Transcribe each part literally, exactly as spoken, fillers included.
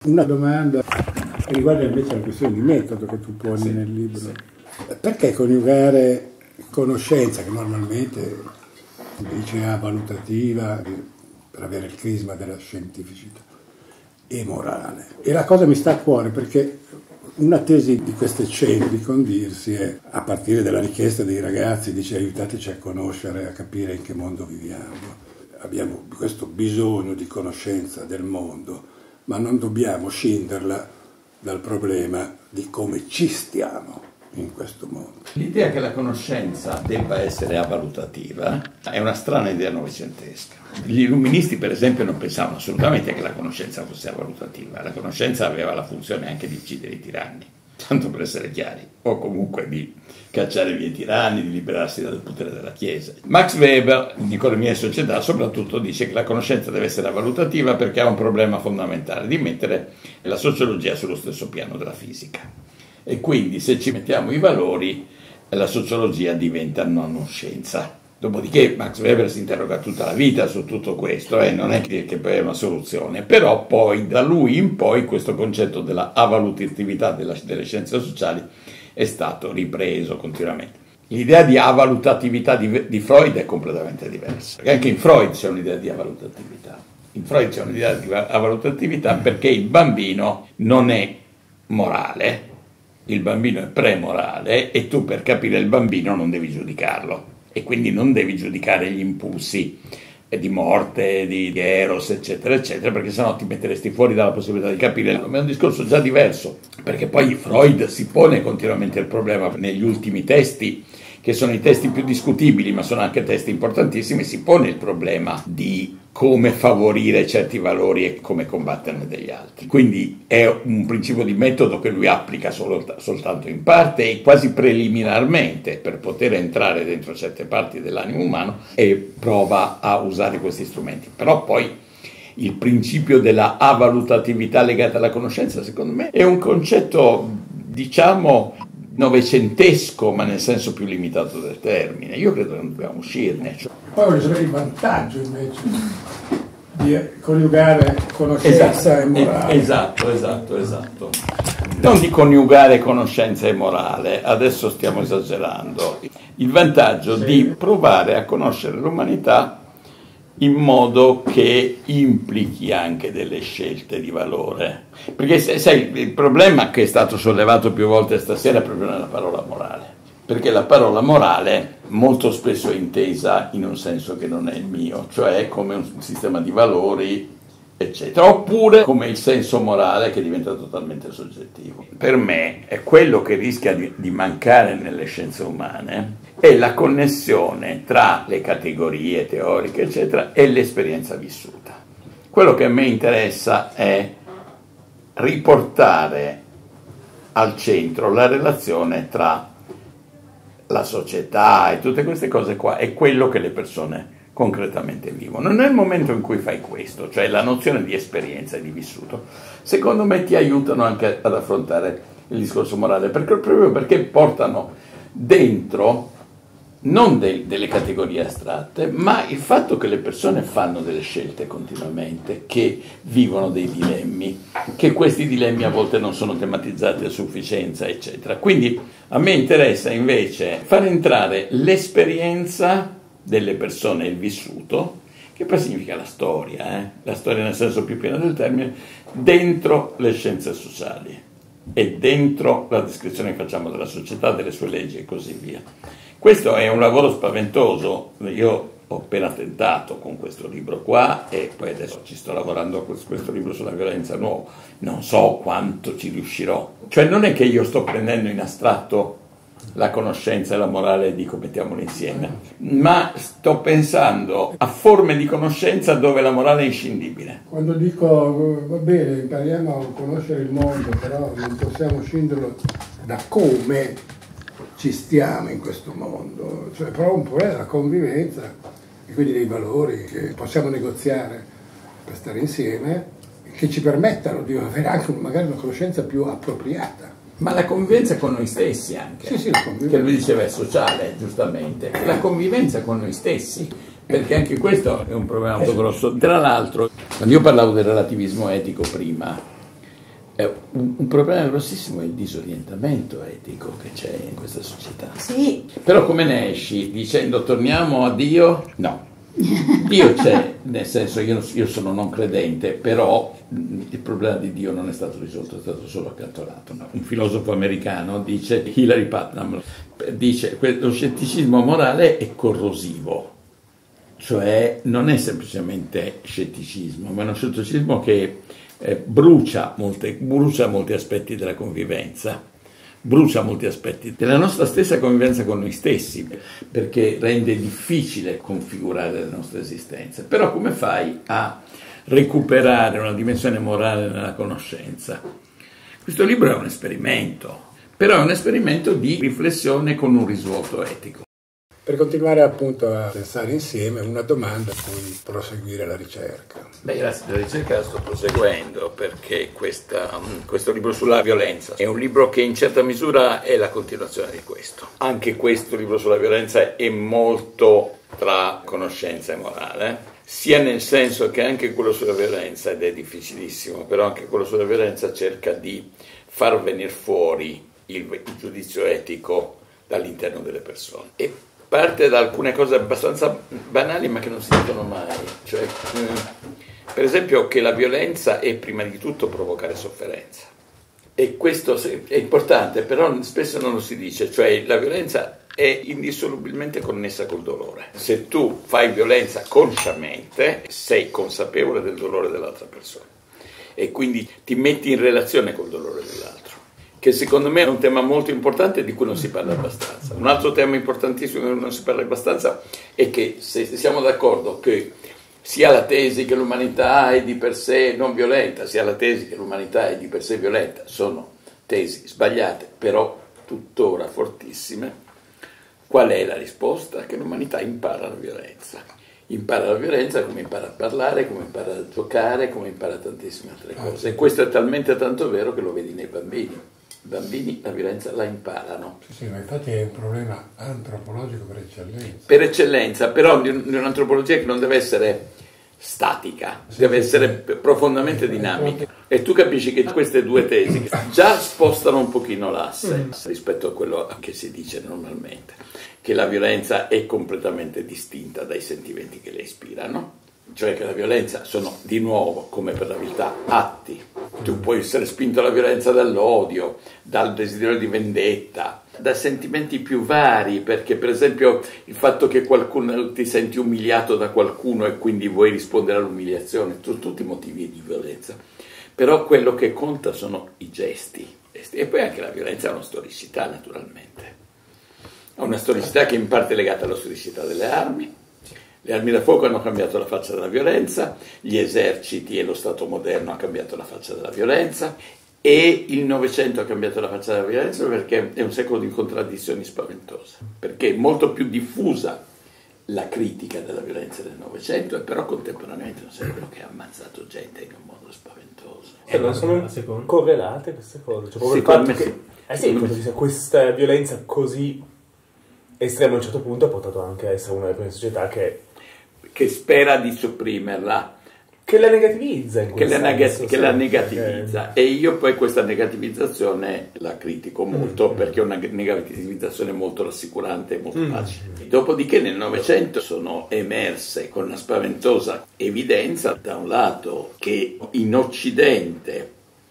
Una domanda che riguarda invece la questione di metodo che tu poni sì, nel libro. Sì. Perché coniugare conoscenza, che normalmente si dice ah, valutativa, per avere il crisma della scientificità, e morale? E la cosa mi sta a cuore perché una tesi di queste cene di Condirsi è, a partire dalla richiesta dei ragazzi, dice aiutateci a conoscere, a capire in che mondo viviamo. Abbiamo questo bisogno di conoscenza del mondo, ma non dobbiamo scinderla dal problema di come ci stiamo in questo mondo. L'idea che la conoscenza debba essere avalutativa è una strana idea novecentesca. Gli illuministi, per esempio, non pensavano assolutamente che la conoscenza fosse avalutativa. La conoscenza aveva la funzione anche di uccidere i tiranni, tanto per essere chiari, o comunque di cacciare via i tiranni, di liberarsi dal potere della Chiesa. Max Weber, in Economia e Società, soprattutto dice che la conoscenza deve essere valutativa perché ha un problema fondamentale, di mettere la sociologia sullo stesso piano della fisica. E quindi se ci mettiamo i valori, la sociologia diventa non scienza. Dopodiché Max Weber si interroga tutta la vita su tutto questo e eh, non è che, che poi è una soluzione, però poi da lui in poi questo concetto della avalutatività della, delle scienze sociali è stato ripreso continuamente. L'idea di avalutatività di, di Freud è completamente diversa, perché anche in Freud c'è un'idea di avalutatività. In Freud c'è un'idea di avalutatività perché il bambino non è morale, il bambino è premorale e tu per capire il bambino non devi giudicarlo e quindi non devi giudicare gli impulsi di morte, di, di eros, eccetera, eccetera, perché sennò ti metteresti fuori dalla possibilità di capire. È un discorso già diverso, perché poi Freud si pone continuamente il problema negli ultimi testi, che sono i testi più discutibili, ma sono anche testi importantissimi, si pone il problema di come favorire certi valori e come combatterne degli altri. Quindi è un principio di metodo che lui applica solo, soltanto in parte e quasi preliminarmente per poter entrare dentro certe parti dell'animo umano e prova a usare questi strumenti. Però poi il principio della avalutatività legata alla conoscenza, secondo me, è un concetto, diciamo, novecentesco, ma nel senso più limitato del termine. Io credo che non dobbiamo uscirne. Cioè. Poi voglio sapere il vantaggio invece di coniugare conoscenza esatto, e morale. Esatto, esatto, esatto. Non di coniugare conoscenza e morale, adesso stiamo esagerando. Il vantaggio sì. di provare a conoscere l'umanità in modo che implichi anche delle scelte di valore. Perché sai, il problema che è stato sollevato più volte stasera è proprio nella parola morale. Perché la parola morale molto spesso è intesa in un senso che non è il mio, cioè come un sistema di valori, eccetera, oppure come il senso morale che diventa totalmente soggettivo. Per me è quello che rischia di, di mancare nelle scienze umane è la connessione tra le categorie teoriche, eccetera, e l'esperienza vissuta. Quello che a me interessa è riportare al centro la relazione tra la società e tutte queste cose qua e quello che le persone concretamente vivono. Nel momento in cui fai questo, cioè la nozione di esperienza e di vissuto, secondo me ti aiutano anche ad affrontare il discorso morale, perché, proprio perché portano dentro non de- delle categorie astratte, ma il fatto che le persone fanno delle scelte continuamente, che vivono dei dilemmi, che questi dilemmi a volte non sono tematizzati a sufficienza, eccetera. Quindi a me interessa invece far entrare l'esperienza delle persone, il vissuto, che poi significa la storia, eh? la storia nel senso più pieno del termine, dentro le scienze sociali e dentro la descrizione che facciamo della società, delle sue leggi e così via. Questo è un lavoro spaventoso, io ho appena tentato con questo libro qua e poi adesso ci sto lavorando con questo libro sulla violenza nuovo, non so quanto ci riuscirò, cioè non è che io sto prendendo in astratto la conoscenza e la morale e dico mettiamole insieme, ma sto pensando a forme di conoscenza dove la morale è inscindibile. Quando dico va bene, impariamo a conoscere il mondo, però non possiamo scinderlo da come ci stiamo in questo mondo, cioè però un po' è la convivenza e quindi dei valori che possiamo negoziare per stare insieme, che ci permettano di avere anche magari una conoscenza più appropriata. Ma la convivenza con noi stessi anche, sì, sì, la che lui diceva è sociale, giustamente, la convivenza con noi stessi, perché anche questo è un problema molto grosso. Tra l'altro, quando io parlavo del relativismo etico prima, È un, un problema grossissimo è il disorientamento etico che c'è in questa società. Sì. Però come ne esci? Dicendo torniamo a Dio? No. Dio c'è, nel senso io, io sono non credente, però il problema di Dio non è stato risolto, è stato solo accantonato. Un filosofo americano dice, Hilary Putnam, dice che lo scetticismo morale è corrosivo, cioè non è semplicemente scetticismo, ma è uno scetticismo che eh, brucia, molte, brucia molti aspetti della convivenza, brucia molti aspetti della nostra stessa convivenza con noi stessi, perché rende difficile configurare la nostra esistenza. Però come fai a recuperare una dimensione morale nella conoscenza? Questo libro è un esperimento, però è un esperimento di riflessione con un risvolto etico. Per continuare appunto a pensare insieme, una domanda a cui proseguire la ricerca. Beh, grazie, la ricerca la sto proseguendo perché questa, questo libro sulla violenza è un libro che in certa misura è la continuazione di questo. Anche questo libro sulla violenza è molto tra conoscenza e morale, sia nel senso che anche quello sulla violenza, ed è difficilissimo, però anche quello sulla violenza cerca di far venire fuori il, il giudizio etico dall'interno delle persone. E parte da alcune cose abbastanza banali ma che non si dicono mai, cioè eh, per esempio che la violenza è prima di tutto provocare sofferenza, e questo è importante, però spesso non lo si dice, cioè la violenza è indissolubilmente connessa col dolore. Se tu fai violenza consciamente sei consapevole del dolore dell'altra persona e quindi ti metti in relazione col dolore dell'altro, che secondo me è un tema molto importante di cui non si parla abbastanza. Un altro tema importantissimo di cui non si parla abbastanza è che se siamo d'accordo che sia la tesi che l'umanità è di per sé non violenta, sia la tesi che l'umanità è di per sé violenta, sono tesi sbagliate, però tuttora fortissime, qual è la risposta? Che l'umanità impara la violenza. Impara la violenza come impara a parlare, come impara a giocare, come impara tantissime altre cose. E questo è talmente tanto vero che lo vedi nei bambini. I bambini la violenza la imparano. Sì, sì, ma infatti è un problema antropologico per eccellenza. Per eccellenza, però di un'antropologia che non deve essere statica, sì, deve sì, essere sì. profondamente dinamica. E tu capisci che queste due tesi già spostano un pochino l'asse mm. rispetto a quello che si dice normalmente, che la violenza è completamente distinta dai sentimenti che le ispirano. Cioè che la violenza sono, di nuovo, come per la vita, atti. Tu puoi essere spinto alla violenza dall'odio, dal desiderio di vendetta, da sentimenti più vari, perché per esempio il fatto che qualcuno ti senti umiliato da qualcuno e quindi vuoi rispondere all'umiliazione, sono tutti motivi di violenza. Però quello che conta sono i gesti. E poi anche la violenza ha una storicità, naturalmente. Ha una storicità che in parte è legata alla storicità delle armi. Le armi da fuoco hanno cambiato la faccia della violenza, gli eserciti e lo Stato moderno hanno cambiato la faccia della violenza, e il Novecento ha cambiato la faccia della violenza perché è un secolo di contraddizioni spaventose, perché è molto più diffusa la critica della violenza del Novecento, e però contemporaneamente è un secolo che ha ammazzato gente in un modo spaventoso. E non sono correlate queste cose? Cioè, proprio il fatto che, sì. Eh sì, che questa violenza così estrema a un certo punto ha portato anche a essere una delle prime società che che spera di sopprimerla, che la negativizza in che, la, senso, che la negativizza perché... e io poi questa negativizzazione la critico molto mm. perché è una negativizzazione molto rassicurante e molto mm. facile. Dopodiché nel Novecento sono emerse con una spaventosa evidenza, da un lato, che in Occidente,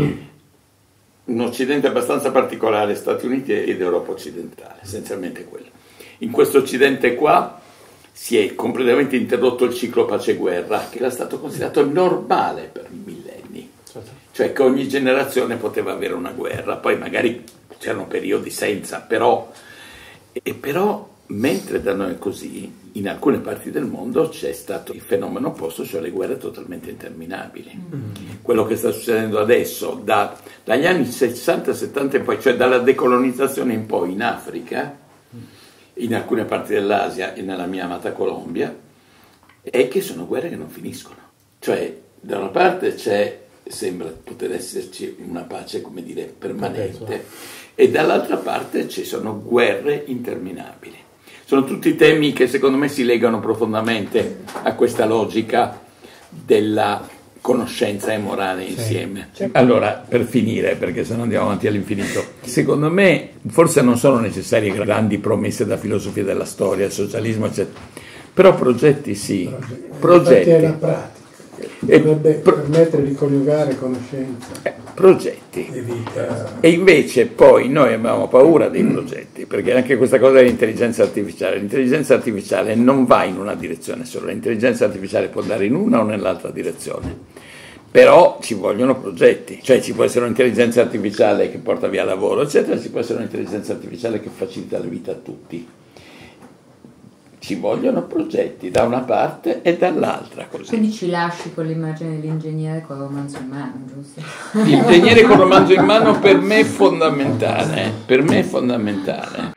un Occidente abbastanza particolare, Stati Uniti ed Europa occidentale, essenzialmente quello, in questo Occidente qua si è completamente interrotto il ciclo pace-guerra, che era stato considerato normale per millenni, cioè che ogni generazione poteva avere una guerra, poi magari c'erano periodi senza, però, e però mentre da noi è così, in alcune parti del mondo c'è stato il fenomeno opposto, cioè le guerre totalmente interminabili. Mm. Quello che sta succedendo adesso, da, dagli anni sessanta settanta in poi, cioè dalla decolonizzazione in poi in Africa, in alcune parti dell'Asia e nella mia amata Colombia, è che sono guerre che non finiscono. Cioè, da una parte c'è, sembra poter esserci una pace, come dire, permanente, e dall'altra parte ci sono guerre interminabili. Sono tutti temi che secondo me si legano profondamente a questa logica della conoscenza e morale insieme. Sì. Allora, per finire, perché sennò andiamo avanti all'infinito, secondo me forse non sono necessarie grandi promesse da filosofia della storia, socialismo, eccetera, però progetti sì. Progetti. progetti. È la pratica. Dovrebbe pro- permettere di coniugare conoscenza eh, progetti e vita. E invece poi noi abbiamo paura dei progetti, perché anche questa cosa dell'intelligenza artificiale l'intelligenza artificiale non va in una direzione solo, l'intelligenza artificiale può andare in una o nell'altra direzione, però ci vogliono progetti, cioè ci può essere un'intelligenza artificiale che porta via lavoro eccetera, ci può essere un'intelligenza artificiale che facilita la vita a tutti. Ci vogliono progetti da una parte e dall'altra. Così. Quindi ci lasci con l'immagine dell'ingegnere con il romanzo in mano, giusto? L'ingegnere con il romanzo in mano per me è fondamentale, per me è fondamentale.